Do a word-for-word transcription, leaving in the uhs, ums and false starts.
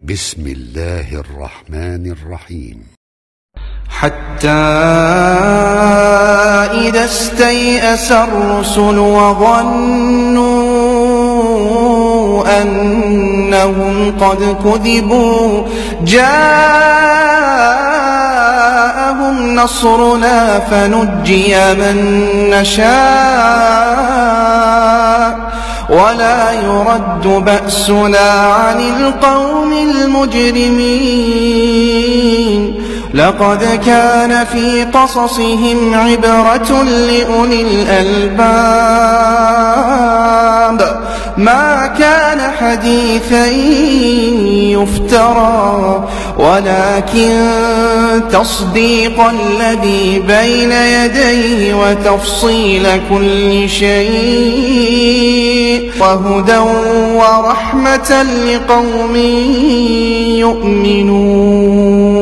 بسم الله الرحمن الرحيم. حتى إذا استيأس الرسل وظنوا أنهم قد كذبوا جاءهم نصرنا فنجي من نشاء ولا يرد بأسنا عن القوم المجرمين. لقد كان في قصصهم عبرة لأولي الألباب ما كان حديثا يفترى ولكن تصديق الذي بين يديه وتفصيل كل شيء وهدى ورحمة لقوم يؤمنون.